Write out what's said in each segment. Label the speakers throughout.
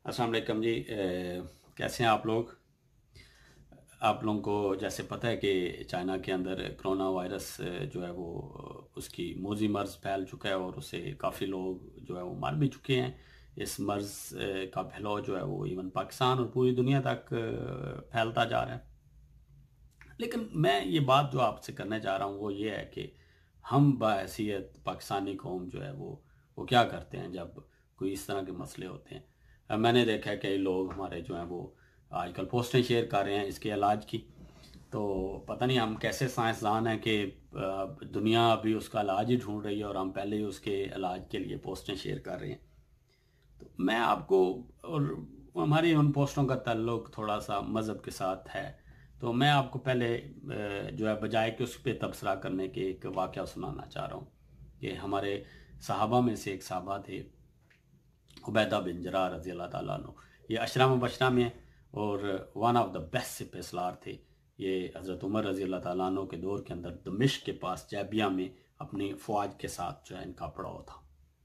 Speaker 1: अस्सलाम वालेकुम जी। कैसे हैं आप लोग? आप लोगों को जैसे पता है कि चाइना के अंदर कोरोना वायरस जो है वो उसकी मोजी मर्ज़ फैल चुका है और उससे काफ़ी लोग जो है वो मर भी चुके हैं। इस मर्ज़ का फैलाव जो है वो इवन पाकिस्तान और पूरी दुनिया तक फैलता जा रहा है। लेकिन मैं ये बात जो आपसे करने जा रहा हूँ वो ये है कि हम बहैसियत पाकिस्तानी कौम जो है वो क्या करते हैं जब कोई इस तरह के मसले होते हैं। मैंने देखा है कई लोग हमारे जो हैं वो आजकल पोस्टें शेयर कर रहे हैं इसके इलाज की। तो पता नहीं हम कैसे साइंसदान हैं कि दुनिया अभी उसका इलाज ही ढूंढ रही है और हम पहले ही उसके इलाज के लिए पोस्टें शेयर कर रहे हैं। तो मैं आपको, और हमारी उन पोस्टों का ताल्लुक थोड़ा सा मज़हब के साथ है, तो मैं आपको पहले जो है बजाय कि उस पर तबसरा करने के एक वाक़या सुनाना चाह रहा हूँ कि हमारे सहाबा में से एक सहाबा थे उबैदा बिन जराह रज़ी अल्लाह ताला अन्हु। ये अशरा मुबशरा में है और वन ऑफ द बेस्ट सिपहसालार थे। ये हज़रत उमर रज़ी अल्लाह ताला अन्हु के दौर के अंदर दमिश्क के पास जैबिया में अपनी फ़ौज के साथ जो है इनका पड़ाव था।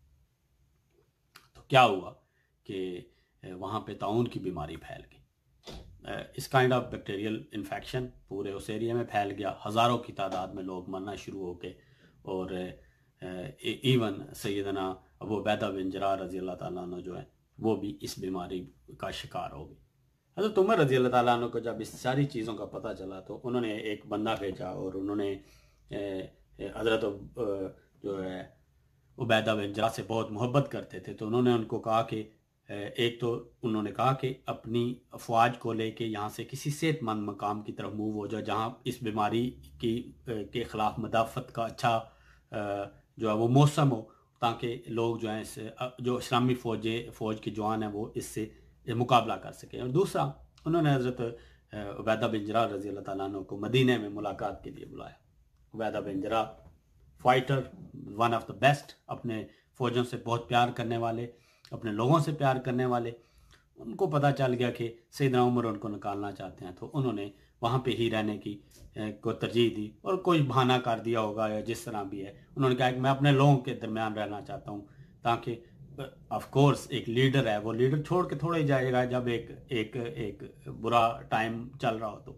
Speaker 1: तो क्या हुआ कि वहाँ पे ताउन की बीमारी फैल गई। इस काइंड ऑफ बैक्टीरियल इन्फेक्शन पूरे उस एरिया में फैल गया। हज़ारों की तादाद में लोग मरना शुरू हो गए और इवन सैयदना अबू उबैदा बिन जराह रज़ी अल्लाह ताला अन्हु जो है वो भी इस बीमारी का शिकार हो गए। हज़रत उमर रज़ी अल्लाह ताला अन्हु को जब इस सारी चीज़ों का पता चला तो उन्होंने एक बंदा भेजा और उन्होंने हज़रत जो है उबैदा बिन जराह से बहुत मोहब्बत करते थे, तो उन्होंने उनको कहा कि एक तो उन्होंने कहा कि अपनी अफवाज को लेके यहाँ से किसी सेहतमंद मकाम की तरफ मूव हो जाओ जहाँ इस बीमारी की के ख़िलाफ़ मदाफ़त का अच्छा जो है वो मौसम हो, ताकि लोग जो हैं जो इस्लामी फ़ौज के जवान हैं वो इससे मुकाबला कर सकें। और दूसरा उन्होंने हज़रत उबैदा बिन जराह रज़ी अल्लाह ताला अन्हु को मदीने में मुलाकात के लिए बुलाया। Ubaida bin Jarrah fighter, one of the best, अपने फ़ौजों से बहुत प्यार करने वाले, अपने लोगों से प्यार करने वाले। उनको पता चल गया कि सैयदना उमर उनको निकालना चाहते हैं, तो उन्होंने वहाँ पे ही रहने की को तरजीह दी और कोई बहाना कर दिया होगा या जिस तरह भी है। उन्होंने कहा कि मैं अपने लोगों के दरमियान रहना चाहता हूँ, ताकि ऑफ कोर्स एक लीडर है वो लीडर छोड़ के थोड़ा ही जाएगा जब एक एक एक बुरा टाइम चल रहा हो।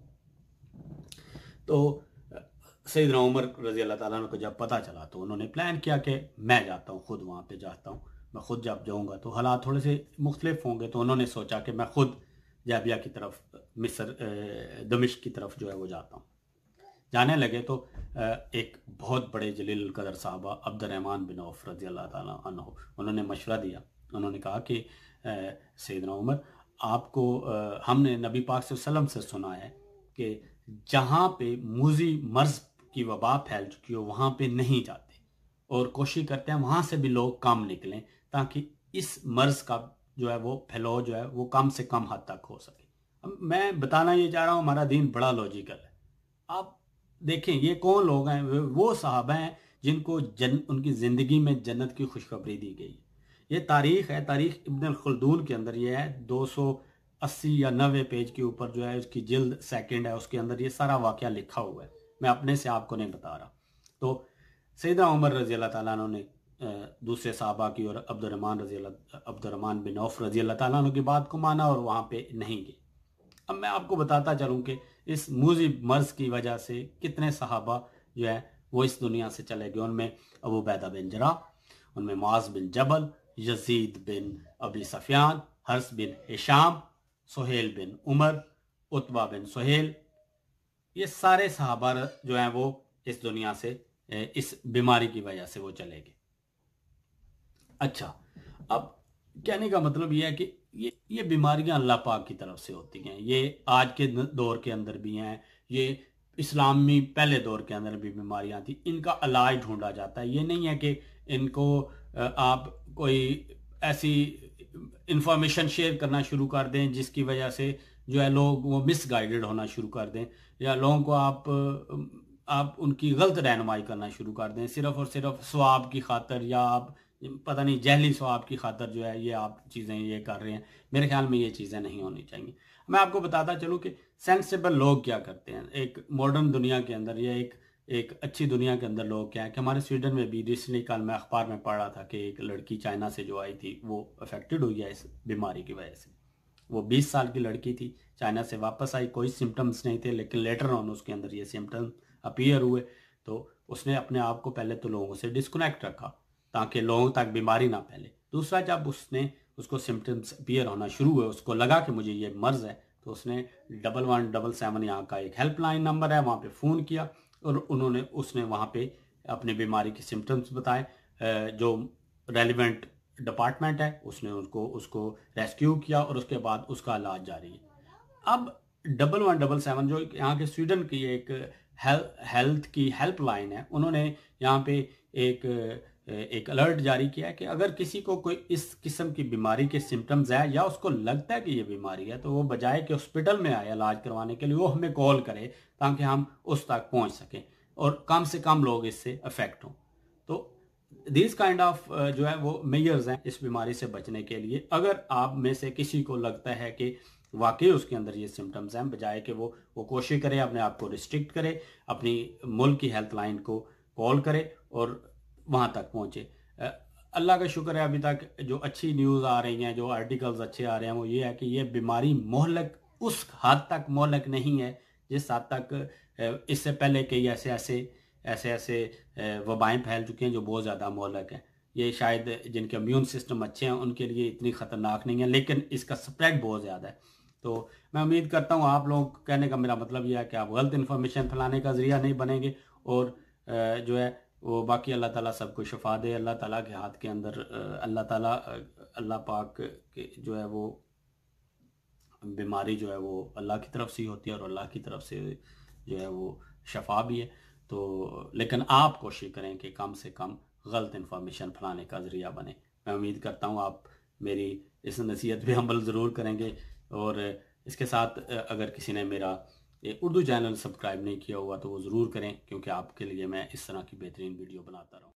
Speaker 1: तो सैयदना उमर रज़ी अल्लाह ताला अन्हु को जब पता चला तो उन्होंने प्लान किया कि मैं जाता हूँ, खुद वहाँ पे जाता हूँ। मैं खुद जब जाऊँगा तो हालात थोड़े से मुख्तलिफ होंगे, तो उन्होंने सोचा कि मैं खुद जाबिया की तरफ, मिस्र दमिश्क की तरफ जो है वो जाता हूँ। जाने लगे तो एक बहुत बड़े जलील कदर साहबा अब्दुर्रहमान बिन औफ रज़ी अल्लाह ताला अन्हु, उन्होंने मशवरा दिया। उन्होंने कहा कि सैयदना उमर, आपको हमने नबी पाक सल्लल्लाहु अलैहि वसल्लम से सुना है कि जहाँ पे मूजी मर्ज की वबा फैल चुकी हो वहाँ पे नहीं जाते और कोशिश करते हैं वहाँ से भी लोग कम निकलें, ताकि इस मर्ज का जो है वो फैलाव जो है वो कम से कम हद तक हो सके। अब मैं बताना ये चाह रहा हूँ, हमारा दीन बड़ा लॉजिकल है। आप देखें ये कौन लोग हैं, वो साहबा हैं जिनको उनकी ज़िंदगी में जन्नत की खुशखबरी दी गई है। ये तारीख है, तारीख इब्न खल्दून के अंदर ये है, 280 या 90 पेज के ऊपर जो है उसकी जिल्द सेकंड है, उसके अंदर ये सारा वाक़या लिखा हुआ है। मैं अपने से आपको नहीं बता रहा। तो सैयदना उमर रज़ी अल्लाह ताला अन्हु ने दूसरे साहबा की और अब्दुर्रहमान बिन औफ रज़ी अल्लाह ताला अन्हु की बात को माना और वहाँ पे नहीं गए। अब मैं आपको बताता चलूँ कि इस मूजी मर्ज की वजह से कितने सहाबा जो है वो इस दुनिया से चले गए। उनमें अबू उबैदा बिन जराह, उनमें Muaz bin Jabal, Yazid bin Abi Sufyan, Haris bin Hisham, Suhail bin Umar, Utba bin Suhail, ये सारे सहाबा जो हैं वो इस दुनिया से इस बीमारी की वजह से वो चले गए। अच्छा, अब कहने का मतलब ये है कि ये बीमारियां अल्लाह पाक की तरफ से होती हैं। ये आज के दौर के अंदर भी हैं, ये इस्लामी पहले दौर के अंदर भी बीमारियां थी, इनका इलाज ढूंढा जाता है। ये नहीं है कि इनको आप कोई ऐसी इंफॉर्मेशन शेयर करना शुरू कर दें जिसकी वजह से जो है लोग वो मिसगाइडेड होना शुरू कर दें, या लोगों को आप उनकी गलत रहनुमाई करना शुरू कर दें सिर्फ और सिर्फ स्वाब की खातर, या आप पता नहीं जहली स्वाब की खातर जो है ये आप चीज़ें ये कर रहे हैं। मेरे ख्याल में ये चीज़ें नहीं होनी चाहिए। मैं आपको बताता चलूँ कि सेंसिबल लोग क्या करते हैं एक मॉडर्न दुनिया के अंदर। ये एक अच्छी दुनिया के अंदर लोग क्या है कि हमारे स्वीडन में भी रिसेंटली कल मैं अखबार में पढ़ रहा था कि एक लड़की चाइना से जो आई थी वो अफेक्टेड हुई है इस बीमारी की वजह से। वो 20 साल की लड़की थी, चाइना से वापस आई, कोई सिम्टम्स नहीं थे, लेकिन लेटर ऑन उसके अंदर ये सिम्टम्स अपीयर हुए। तो उसने अपने आप को पहले तो लोगों से डिस्कनेक्ट रखा ताकि लोगों तक बीमारी ना फैले। दूसरा, जब उसको सिम्टम्स अपीयर होना शुरू हुए, उसको लगा कि मुझे ये मर्ज है, तो उसने 1177 यहाँ का एक हेल्पलाइन नंबर है, वहाँ पे फ़ोन किया और उसने वहाँ पे अपनी बीमारी के सिम्टम्स बताए। जो रेलिवेंट डिपार्टमेंट है उसने उसको रेस्क्यू किया और उसके बाद उसका इलाज जारी है। अब 1177 जो यहाँ के स्वीडन की एक हेल्थ की हेल्पलाइन है, उन्होंने यहाँ पे एक अलर्ट जारी किया है कि अगर किसी को कोई इस किस्म की बीमारी के सिम्टम्स है या उसको लगता है कि ये बीमारी है, तो वो बजाय कि हॉस्पिटल में आए इलाज करवाने के लिए, वो हमें कॉल करे ताकि हम उस तक पहुंच सकें और कम से कम लोग इससे अफेक्ट हों। तो दिस काइंड ऑफ जो है वो मेजर्स हैं इस बीमारी से बचने के लिए। अगर आप में से किसी को लगता है कि वाकई उसके अंदर ये सिम्टम्स हैं, बजाय कि वो कोशिश करे अपने आप को रिस्ट्रिक्ट करे, अपनी मुल्क की हेल्थ लाइन को कॉल करे और वहाँ तक पहुँचे। अल्लाह का शुक्र है, अभी तक जो अच्छी न्यूज़ आ रही हैं, जो आर्टिकल्स अच्छे आ रहे हैं, वो ये है कि ये बीमारी मोहलक उस हद तक मोहलक नहीं है जिस हद तक इससे पहले कई ऐसे वबाएं फैल चुकी हैं जो बहुत ज़्यादा मोहलक हैं। ये शायद जिनके इम्यून सिस्टम अच्छे हैं उनके लिए इतनी ख़तरनाक नहीं है, लेकिन इसका स्प्रेड बहुत ज़्यादा है। तो मैं उम्मीद करता हूँ आप लोग, कहने का मेरा मतलब यह है कि आप गलत इन्फॉर्मेशन फैलाने का ज़रिया नहीं बनेंगे और जो है वो बाकी अल्लाह ताला सबको शफा दे। अल्लाह ताला के हाथ के अंदर अल्लाह पाक के जो है वो बीमारी जो है वो अल्लाह की तरफ से ही होती है और अल्लाह की तरफ से जो है वो शफा भी है। तो लेकिन आप कोशिश करें कि कम से कम गलत इन्फॉर्मेशन फैलाने का ज़रिया बने। मैं उम्मीद करता हूँ आप मेरी इस नसीहत पे अमल ज़रूर करेंगे। और इसके साथ अगर किसी ने मेरा उर्दू चैनल सब्सक्राइब नहीं किया हुआ तो वो ज़रूर करें, क्योंकि आपके लिए मैं इस तरह की बेहतरीन वीडियो बनाता रहूँ।